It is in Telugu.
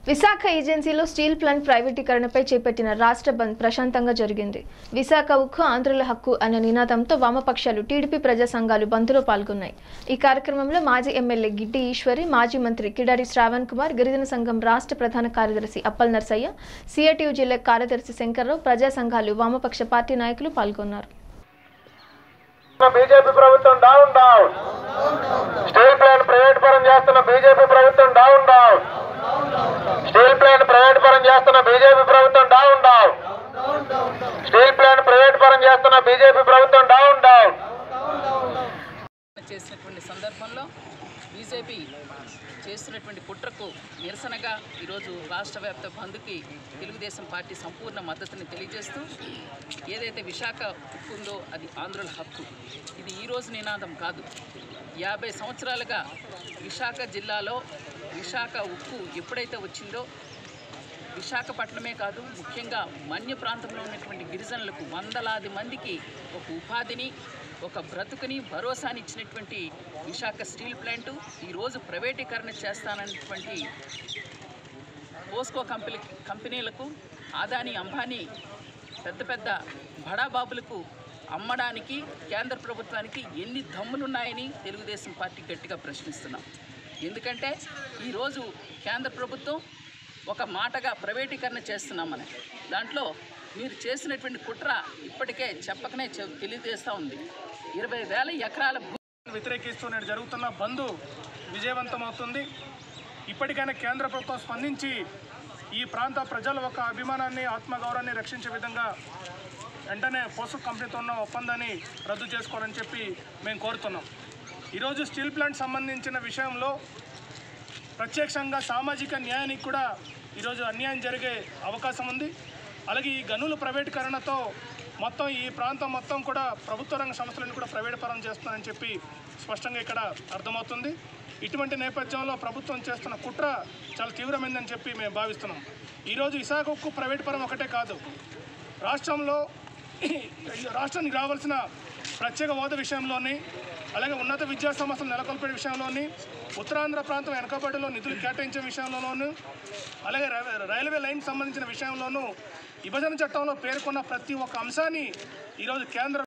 విశాఖ ఏజెన్సీలో స్టీల్ ప్లాంట్ ప్రైవేటీకరణపై చేపట్టిన రాష్ట్ర బంద్ ప్రశాంతంగా జరిగింది. విశాఖ ఉక్కు ఆంధ్రుల హక్కు అనే నినాదంతో వామపక్షాలు, టీడీపీ ప్రజా సంఘాలు బంద్లో పాల్గొన్నాయి. ఈ కార్యక్రమంలో మాజీ ఎమ్మెల్యే గిడ్డి ఈశ్వరి, మాజీ మంత్రి కిడారి శ్రావణ్ కుమార్, గిరిజన సంఘం రాష్ట్ర ప్రధాన కార్యదర్శి అప్పల్ నర్సయ్య, సిఐటియు జిల్లా కార్యదర్శి శంకర్రావు, ప్రజా సంఘాలు, వామపక్ష పార్టీ నాయకులు పాల్గొన్నారు. బీజేపీ ప్రభుత్వం down down, steel plant private పరం చేస్తున్న బీజేపీ ప్రభుత్వం down down, steel plant private పరం చేస్తున్న బీజేపీ ప్రభుత్వం down down, steel plant private పరం చేస్తున్న బీజేపీ ప్రభుత్వం డౌన్ డౌన్. చేసినటువంటి సందర్భంలో బీజేపీ చేస్తున్నటువంటి కుట్రకు నిరసనగా ఈరోజు రాష్ట్ర వ్యాప్త బంద్కి తెలుగుదేశం పార్టీ సంపూర్ణ మద్దతుని తెలియజేస్తూ, ఏదైతే విశాఖ ఉక్కు ఉందో అది ఆంధ్రుల హక్కు. ఇది ఈరోజు నినాదం కాదు. 50 సంవత్సరాలుగా విశాఖ జిల్లాలో విశాఖ ఉక్కు ఎప్పుడైతే వచ్చిందో విశాఖపట్నమే కాదు, ముఖ్యంగా మన్య ప్రాంతంలో ఉన్నటువంటి గిరిజనులకు వందలాది మందికి ఒక ఉపాధిని, ఒక బ్రతుకుని, భరోసాని ఇచ్చినటువంటి విశాఖ స్టీల్ ప్లాంటు ఈరోజు ప్రైవేటీకరణ చేస్తానన్నటువంటి పోస్కో కంపెనీలకు, ఆదాని, అంబానీ పెద్ద పెద్ద బడాబాబులకు అమ్మడానికి కేంద్ర ప్రభుత్వానికి ఎన్ని దమ్ములున్నాయని తెలుగుదేశం పార్టీ గట్టిగా ప్రశ్నిస్తున్నాం. ఎందుకంటే ఈరోజు కేంద్ర ప్రభుత్వం ఒక మాటగా ప్రైవేటీకరణ చేస్తున్నామని, దాంట్లో మీరు చేసినటువంటి కుట్ర ఇప్పటికే చెప్పకనే తెలియజేస్తూ ఉంది. 20,000 ఎకరాల వ్యతిరేకిస్తూ జరుగుతున్న బంద్ విజయవంతమవుతుంది. ఇప్పటికైనా కేంద్ర ప్రభుత్వం స్పందించి ఈ ప్రాంత ప్రజల ఒక అభిమానాన్ని, ఆత్మగౌరవాన్ని రక్షించే విధంగా వెంటనే పోస్కో కంపెనీతో ఉన్న ఒప్పందాన్ని రద్దు చేసుకోవాలని చెప్పి మేము కోరుతున్నాం. ఈరోజు స్టీల్ ప్లాంట్ సంబంధించిన విషయంలో ప్రత్యక్షంగా సామాజిక న్యాయానికి కూడా ఈరోజు అన్యాయం జరిగే అవకాశం ఉంది. అలాగే ఈ గనుల ప్రైవేటీకరణతో మొత్తం ఈ ప్రాంతం మొత్తం కూడా ప్రభుత్వ రంగ సంస్థలను కూడా ప్రైవేట్ పరం చేస్తున్నారని చెప్పి స్పష్టంగా ఇక్కడ అర్థమవుతుంది. ఇటువంటి నేపథ్యంలో ప్రభుత్వం చేస్తున్న కుట్ర చాలా తీవ్రమైందని చెప్పి మేము భావిస్తున్నాం. ఈరోజు విశాఖ ఉక్కు ప్రైవేట్ పరం ఒకటే కాదు, రాష్ట్రానికి రావాల్సిన ప్రత్యేక హోదా విషయంలోని, అలాగే ఉన్నత విద్యా సంస్థలు నెలకొల్పే విషయంలోని, ఉత్తరాంధ్ర ప్రాంతం వెనకబడిలో నిధులు కేటాయించే విషయంలోనూ, అలాగే రైల్వే లైన్ సంబంధించిన విషయంలోనూ విభజన చట్టంలో పేర్కొన్న ప్రతి ఒక్క అంశాన్ని ఈరోజు కేంద్ర